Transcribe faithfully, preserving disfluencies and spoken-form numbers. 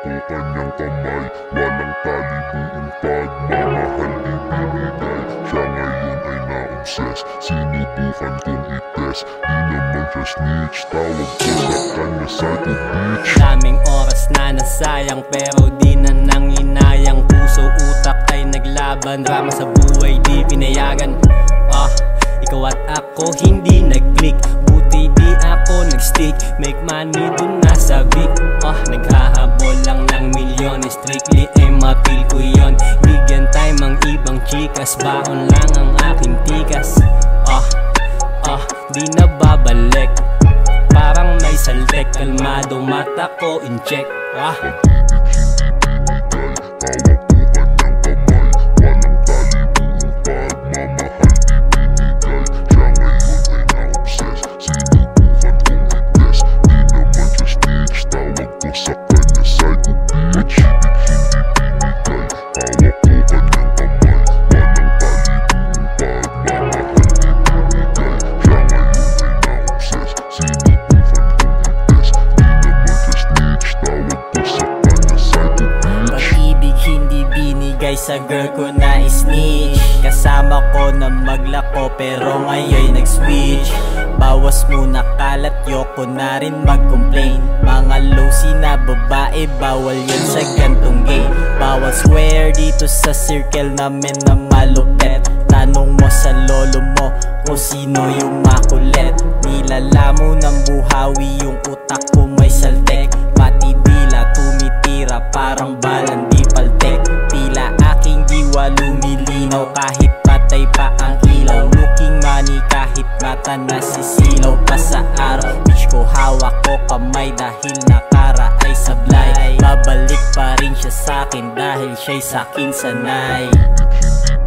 ko kanyang kamay. Walang tali buong pagmamahal ibinigay. Siya ngayon ay na-obsess, sinubukan kong i-test. Di naman siya snitch, tawag ko sa kanya psycho bitch. Daming oras na nasayang pero di na nanginayang. Puso utak ay naglaban, drama sa buhay di pinayagan. Ah, ikaw at ako hindi nag-click, buti di ako nag-stick. Make money dun nasa Vic. Ah, naghahabol lang ng milyon, strictly ay mapil ko yon. Bigyan time ang ibang chikas, baon lang ang aking tikas. Ah, ah, di na babalik, parang may saltek. Kalmado mata ko in check. Ah, sa girl ko na snitch, kasama ko na maglako pero ngayon nag-switch. Bawas muna kalat, yoko na rin mag-complain. Mga low-si na babae, bawal yun sa gantong game. Bawal swear dito sa circle namin na malupet. Tanong mo sa lolo mo kung sino yung makulit. Nilalamo ng buhawi yung utak ko may saltek. Pati dila tumitira parang balang di paltek. Tila aking diwa lumilinaw kahit patay pa ang ilaw. Looking money kahit mata nasisilaw pa sa araw. Bitch ko hawak ko kamay dahil nakara ay sablay. Babalik pa rin siya sakin dahil siya'y sakin sanay.